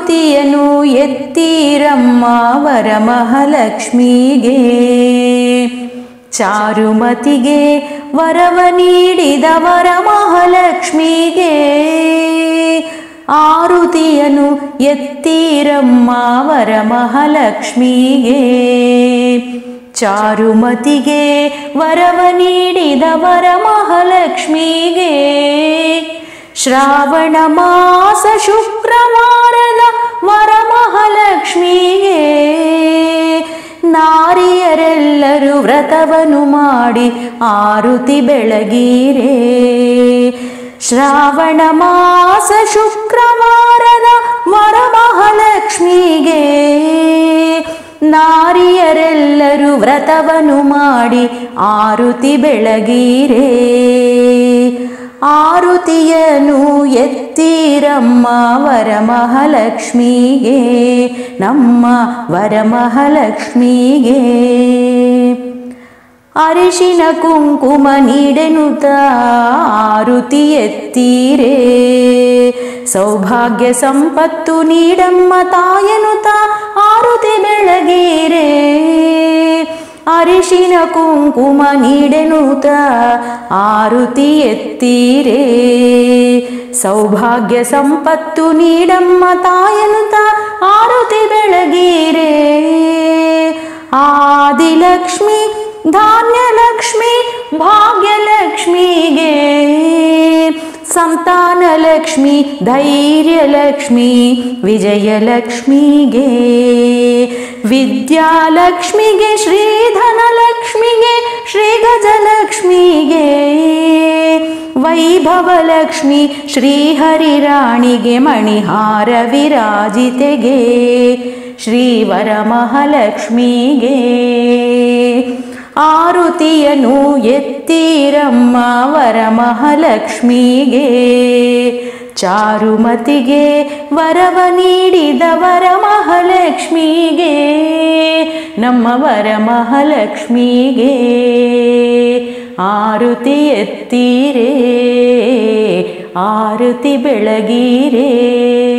ಆರುತಿಯನು ಎತ್ತೀರಮ್ಮ ವರಮಹಾಲಕ್ಷ್ಮಿಗೆ. ಚಾರುಮತಿಗೆ ವರವ ನೀಡಿದ ವರಮಹಾಲಕ್ಷ್ಮಿಗೆ. ಆರುತಿಯನು ಎತ್ತೀರಮ್ಮ ವರಮಹಾಲಕ್ಷ್ಮಿಗೆ. ಚಾರುಮತಿಗೆ ವರವ ನೀಡಿದ ವರಮಹಾಲಕ್ಷ್ಮಿಗೆ. ಶ್ರಾವಣ ಮಾಸ ಶುಕ್ರವಾರದ ವರಮಹಾಲಕ್ಷ್ಮಿಗೆ. ನಾರಿಯರೆಲ್ಲರೂ ವ್ರತವನ್ನು ಮಾಡಿ ಆರುತಿ ಬೆಳಗಿರೆ. ಶ್ರಾವಣ ಮಾಸ ಶುಕ್ರವಾರದ ವರಮಹಾಲಕ್ಷ್ಮಿಗೆ. ನಾರಿಯರೆಲ್ಲರೂ ವ್ರತವನ್ನು ಮಾಡಿ ಆರುತಿ ಬೆಳಗಿರೆ. ಆರುತಿಯನು ಎತ್ತೀರಮ್ಮ ವರಮಹಾಲಕ್ಷ್ಮಿಗೆ, ನಮ್ಮ ವರಮಹಾಲಕ್ಷ್ಮಿಗೆ. ಅರಿಶಿನ ಕುಂಕುಮ ನೀಡೆನುತ ಆರುತಿ ಎತ್ತೀರೆ. ಸೌಭಾಗ್ಯ ಸಂಪತ್ತು ನೀಡಮ್ಮ ತಾಯನುತ ಆರುತಿ ಬೆಳಗಿರೆ. ಅರಿಶಿನ ಕುಂಕುಮ ನೀಡೆನುತ ಆರುತಿ ಎತ್ತೀರೆ. ಸೌಭಾಗ್ಯ ಸಂಪತ್ತು ನೀಡಮ್ಮ ತಾಯನುತ ಆರುತಿ ಬೆಳಗಿರೆ. ಆದಿಲಕ್ಷ್ಮಿ ಧಾನ್ಯಲಕ್ಷ್ಮಿ ಭಾಗ್ಯಲಕ್ಷ್ಮಿಗೆ. ಸಂತಾನಲಕ್ಷ್ಮಿ ಧೈರ್ಯಲಕ್ಷ್ಮಿ ವಿಜಯಲಕ್ಷ್ಮಿಗೆ. ವಿದ್ಯಾಲಕ್ಷ್ಮಿಗೆ ಶ್ರೀಧನಲಕ್ಷ್ಮಿಗೆ ಶ್ರೀಗಜಲಕ್ಷ್ಮಿಗೆ. ವೈಭವಲಕ್ಷ್ಮಿ ಶ್ರೀಹರಿರಾಣಿಗೆ ಮಣಿಹಾರ ವಿರಾಜಿತೆಗೆ. ಶ್ರೀವರಮಹಾಲಕ್ಷ್ಮಿಗೆ. ಆರುತಿಯನು ಎತ್ತೀರಮ್ಮ ವರಮಹಾಲಕ್ಷ್ಮಿಗೆ. ಚಾರುಮತಿಗೆ ವರವ ನೀಡಿದ ವರಮಹಾಲಕ್ಷ್ಮಿಗೆ, ನಮ್ಮ ವರಮಹಾಲಕ್ಷ್ಮಿಗೆ. ಆರುತಿ ಎತ್ತೀರೆ, ಆರುತಿ ಬೆಳಗಿರೆ.